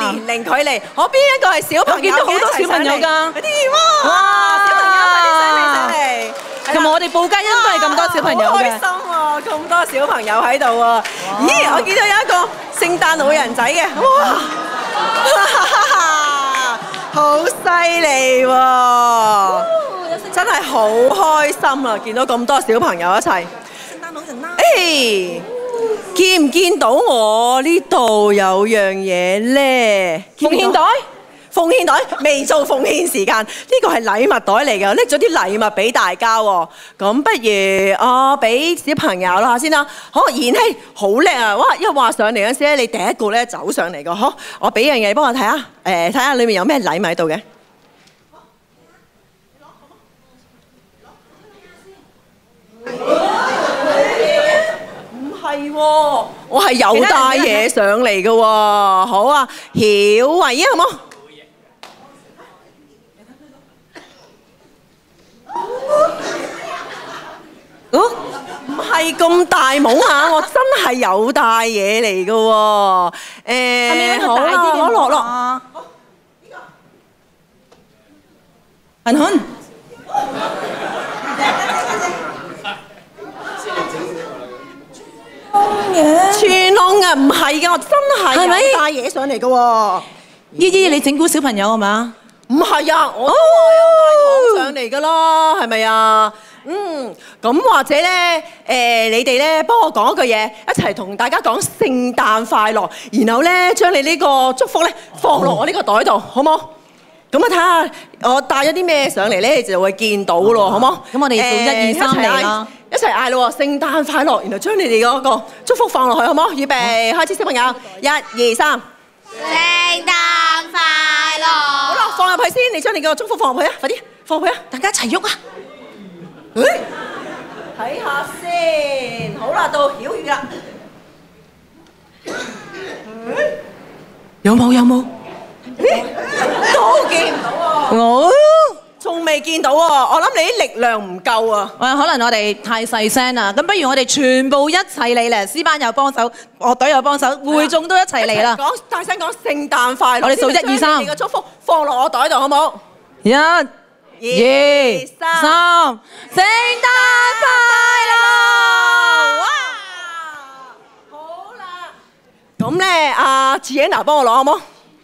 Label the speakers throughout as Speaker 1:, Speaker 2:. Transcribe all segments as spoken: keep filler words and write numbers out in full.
Speaker 1: 年齡距離，我邊一個係小朋友？
Speaker 2: 見到好多小朋友㗎。
Speaker 1: 哇！小朋友快啲上嚟上嚟！
Speaker 2: 同埋我哋報佳音都係咁多小朋友嘅。
Speaker 1: 好開心喎！咁多小朋友喺度喎。咦！我見到有一個聖誕老人仔嘅，哇！好犀利喎！真係好開心啊！見到咁多小朋友一齊。聖誕老人啦！誒，見唔見到我呢度有樣嘢咧？
Speaker 2: 奉獻袋。
Speaker 1: 奉獻袋未做奉獻時間，呢個係禮物袋嚟㗎，拎咗啲禮物俾大家喎。咁不如我俾小朋友啦先啦。好，妍希好叻啊！哇，一話上嚟嗰陣時咧，你第一個咧走上嚟㗎。好，我俾樣嘢幫我睇下，誒睇下裏面有咩禮物喺度嘅。唔係喎，我係有帶嘢上嚟㗎喎。好啊，曉慧啊，好冇？哦，唔係咁大懵嚇，我真係有帶嘢嚟㗎喎。誒，好啦，我落落。銀杏。穿窿啊，唔係㗎，我真係有帶嘢上嚟㗎喎。
Speaker 2: 姨姨，你整蠱小朋友係嘛？
Speaker 1: 唔係啊，我都有帶糖上嚟㗎啦，係咪啊？嗯，咁或者咧，誒你哋咧幫我講一句嘢，一齊同大家講聖誕快樂，然後咧將你呢個祝福咧放落我呢個袋度，好冇？咁啊睇下我帶咗啲咩上嚟咧，你就會見到咯，好冇？
Speaker 2: 咁我哋數一二三嚟啦，
Speaker 1: 一齊嗌咯喎！聖誕快樂，然後將你哋嗰個祝福放落去，好冇？預備開始，小朋友，一二三。
Speaker 3: 聖誕快樂！
Speaker 1: 好啦，放入去先，你將你個祝福放入去啊！快啲放入去啊！
Speaker 2: 大家一齊喐啊！
Speaker 1: 誒，睇下先，好啦，到曉宇啦。
Speaker 2: 有冇有冇？
Speaker 1: 都見唔到喎。
Speaker 2: 我
Speaker 1: 仲未見到喎，我諗你啲力量唔夠啊。
Speaker 2: 喂，可能我哋太細聲啦，咁不如我哋全部一齊嚟咧，詩班又幫手，樂隊又幫手，會眾都一齊嚟啦。
Speaker 1: 講大聲講聖誕快樂。
Speaker 2: 我哋數一二三。
Speaker 1: 你個祝福放落我袋度好冇？
Speaker 2: 一、二、三，聖誕快樂！
Speaker 1: 哇！好啦，咁咧，阿 Gianna 幫我攞好冇？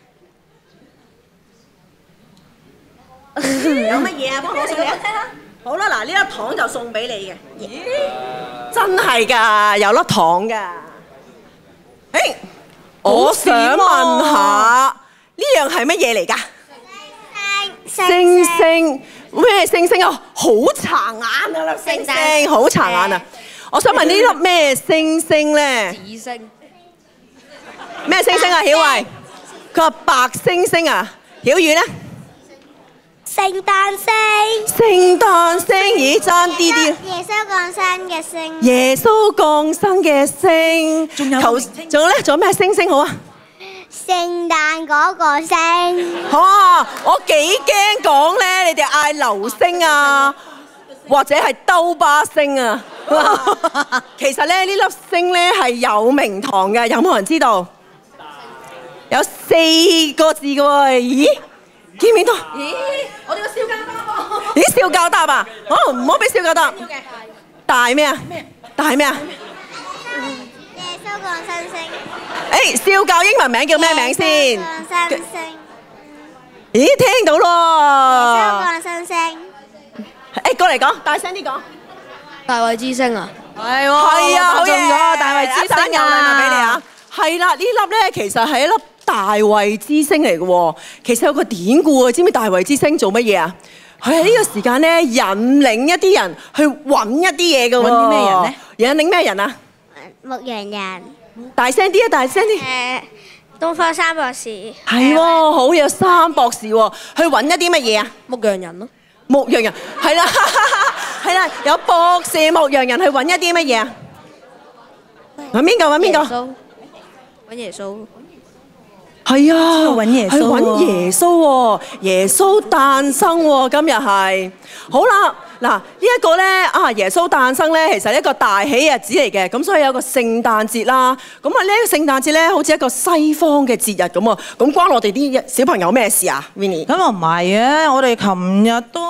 Speaker 1: 有乜嘢啊？幫我攞上嚟睇下。好啦，嗱，呢粒糖就送俾你嘅。咦？真係㗎，有粒糖㗎。誒，我想問下，呢樣係乜嘢嚟㗎？星星咩星星啊？好殘眼啊！粒星星好殘眼啊！我想問呢粒咩星星咧？
Speaker 3: 紫星。
Speaker 1: 咩星星啊？曉慧，佢話白星星啊。曉宇咧？
Speaker 3: 聖誕星。
Speaker 1: 聖誕星，咦，爭啲啲。
Speaker 3: 耶穌降生嘅星。
Speaker 1: 耶穌降生嘅星。仲有頭，仲有咧？仲有咩星星好啊？
Speaker 3: 聖誕嗰個星。
Speaker 1: 嚇！我幾驚講咧，你哋嗌流星啊，或者係兜巴星啊。其實咧，呢粒星咧係有名堂嘅，有冇人知道？有四個字嘅喎，咦？見唔見到？咦！我哋個笑教答喎。咦？笑教答啊？好，唔好俾笑教答。大咩啊？大咩啊？
Speaker 3: 耶穌降生星。
Speaker 1: 誒，笑教英文名叫咩名先？
Speaker 3: 耶穌降生星。
Speaker 1: 咦，聽到咯！
Speaker 3: 耶穌降生星。
Speaker 1: 誒，過嚟講，大聲啲講。
Speaker 3: 大衛之星啊！
Speaker 2: 係喎，
Speaker 1: 係啊，好
Speaker 2: 中
Speaker 1: 嘢！
Speaker 2: 咗大衛之星
Speaker 1: 有禮物俾你啊！係啦，呢粒咧其實係一粒大衛之星嚟嘅喎。其實有個典故啊，知唔知大衛之星做乜嘢啊？佢喺呢個時間咧，引領一啲人去揾一啲嘢嘅喎。
Speaker 2: 揾啲咩人咧？
Speaker 1: 引領咩人啊？
Speaker 3: 牧羊人。
Speaker 1: 大聲啲啊！大聲啲！
Speaker 3: 誒，東方三博士。
Speaker 1: 係喎，好有三博士喎，去揾一啲乜嘢啊？
Speaker 3: 牧羊人咯。
Speaker 1: 牧羊人係啦，係啦，有博士牧羊人去揾一啲乜嘢啊？揾邊個？揾邊個？
Speaker 3: 揾耶穌。
Speaker 1: 係啊，
Speaker 2: 揾耶穌喎
Speaker 1: 去揾耶穌喎，耶穌誕生喎，今日係。好啦， 嗱呢一個咧啊，耶穌誕生咧，其實係一個大喜日子嚟嘅，咁所以有個聖誕節啦。咁啊呢個聖誕節咧，好似一個西方嘅節日咁喎。咁關我哋啲小朋友咩事啊 ，Winnie？
Speaker 2: 咁啊唔係啊，我哋琴日都，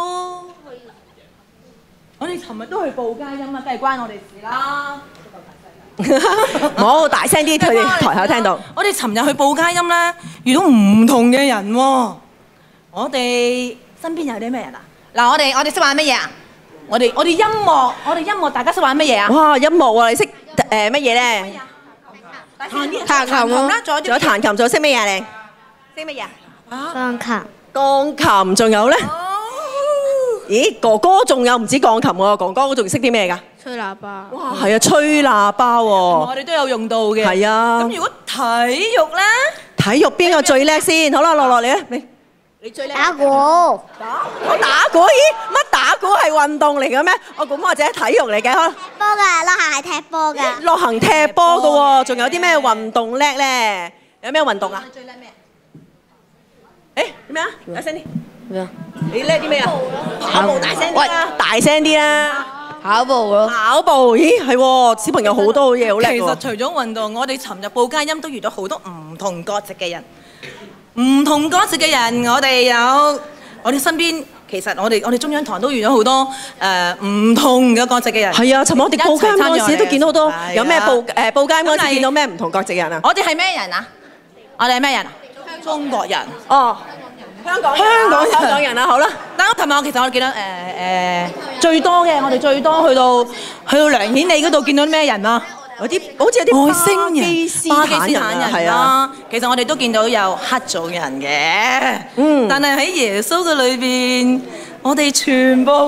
Speaker 2: 我哋琴日都去報佳音啊，梗係關我哋事啦。
Speaker 1: 冇大聲啲，佢哋台口聽到。
Speaker 2: 我哋尋日去報佳音咧，遇到唔同嘅人喎。我哋身邊有啲咩人啊？嗱，我哋我哋識玩乜嘢啊？我哋我哋音樂，我哋音樂大家識玩乜嘢啊？
Speaker 1: 哇！音樂啊，你識誒乜嘢咧？
Speaker 2: 彈琴啦，仲有
Speaker 1: 仲有彈琴，仲有識乜嘢你？識乜嘢啊？
Speaker 3: 鋼琴。
Speaker 1: 鋼琴，仲有咧？咦，哥哥仲有唔止鋼琴喎，哥哥仲識啲咩㗎？
Speaker 3: 吹喇叭。
Speaker 1: 哇，係啊，吹喇叭喎。
Speaker 2: 我哋都有用到嘅。
Speaker 1: 係啊。
Speaker 2: 咁如果體育咧？
Speaker 1: 體育邊個最叻先？好啦，落落嚟啊，你你最叻。
Speaker 3: 打鼓。
Speaker 1: 打我打鼓？咦，乜打鼓係運動嚟嘅咩？我估或者係體育嚟嘅。
Speaker 3: 波㗎，落下係踢波㗎。
Speaker 1: 落行踢波嘅喎，仲有啲咩運動叻咧？有咩運動啊？
Speaker 2: 你最叻咩？
Speaker 1: 誒咩啊？大聲啲！咩啊？你叻啲咩啊？跑步大聲啲啦！大聲啲啦！
Speaker 3: 跑步咯。
Speaker 1: 跑步？咦係喎，小朋友好多嘢好叻喎。
Speaker 2: 其實除咗運動，我哋尋日報佳音都遇到好多唔同國籍嘅人，唔同國籍嘅人，我哋有我哋身邊。其實我哋我哋中央堂都遇到好多誒唔同嘅國籍嘅人。
Speaker 1: 係啊，尋日我哋報佳音嗰陣時都見到好多，有咩報誒報佳音嗰陣時見到咩唔同國籍人啊？
Speaker 2: 我哋係咩人啊？我哋係咩人啊？中國人。
Speaker 1: 哦，香港香港香港人啊，好啦。
Speaker 2: 但係琴日我其實我哋見到誒誒最多嘅，我哋最多去到去到梁顯利嗰度見到咩人啊？
Speaker 1: 有啲好似有啲
Speaker 2: 外星人、巴基斯坦人
Speaker 1: 係啊。
Speaker 2: 其實我哋都見到有黑種人嘅，
Speaker 1: 嗯。
Speaker 2: 但係喺耶穌嘅裏邊，我哋全部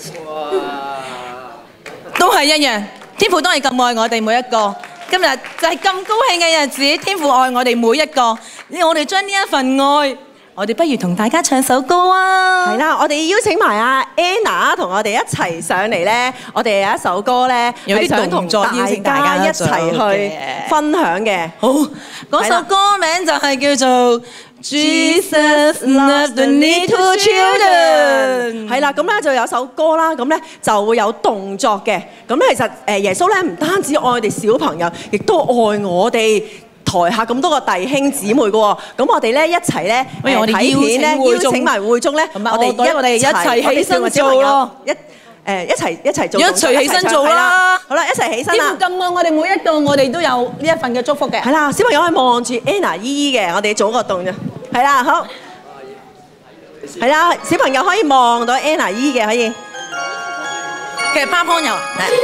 Speaker 2: 都係一樣。天父都係咁愛我哋每一個。今日就係咁高興嘅日子，天父愛我哋每一個。我哋將呢一份愛，我哋不如同大家唱首歌啊！
Speaker 1: 係啦，我哋邀請埋阿 Anna 同我哋一齊上嚟咧。我哋有一首歌咧，
Speaker 2: 有啲
Speaker 1: 想同
Speaker 2: 動作邀請大家
Speaker 1: 一齊去分享嘅。
Speaker 2: 好，嗰首歌名就係叫做 Jesus loves the little children。
Speaker 1: 係啦，咁咧就有首歌啦，咁咧就會有動作嘅。咁咧其實誒耶穌咧唔單止愛我哋小朋友，亦都愛我哋台下咁多個弟兄姊妹嘅喎。咁我哋咧一齊咧誒睇片咧，邀請埋會眾咧，我哋一
Speaker 2: 我哋一齊起身做咯，
Speaker 1: 一誒一齊一齊做，
Speaker 2: 一齊起身做啦。
Speaker 1: 好啦，一齊起身啦！
Speaker 2: 天父咁愛我哋每一個，我哋都有呢一份嘅祝福嘅。
Speaker 1: 係啦，小朋友可以望住 Anna 姨姨嘅，我哋做個動啫。係啦，好。係啦，小朋友可以望到 Anna 姨嘅，可以。
Speaker 2: 其實巴邦有。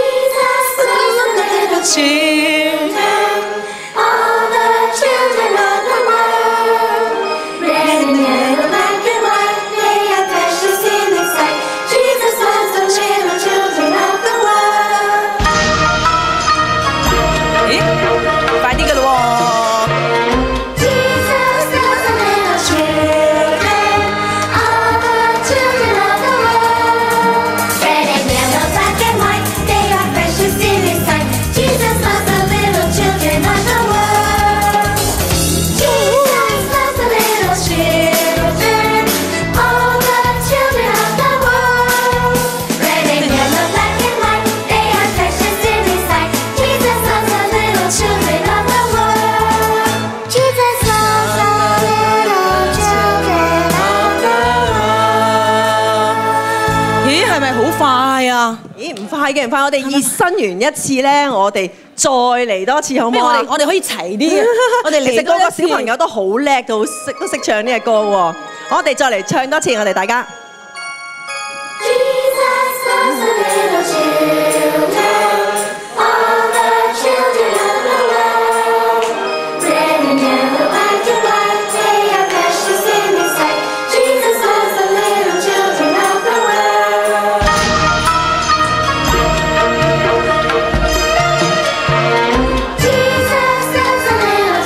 Speaker 2: 咦，唔快嘅，唔快！我哋熱身完一次咧，我哋再嚟多次好唔好啊？ 我哋我哋可以齊啲嘅，我哋嚟
Speaker 1: 其實個個小朋友都好叻，都識都識唱呢隻歌喎。我哋再嚟唱多次，我哋大家。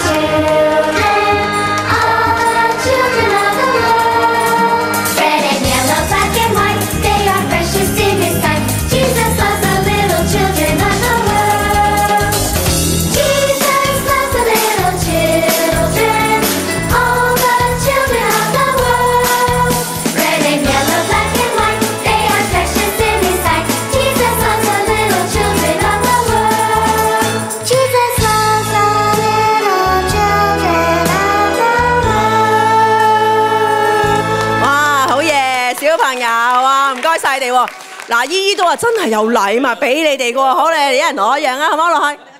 Speaker 4: Bread and
Speaker 1: 小朋友啊，唔該晒你哋喎。嗱，姨姨都話真係有禮物俾你哋嘅喎，好，你哋一人攞一樣啊，好唔好落去？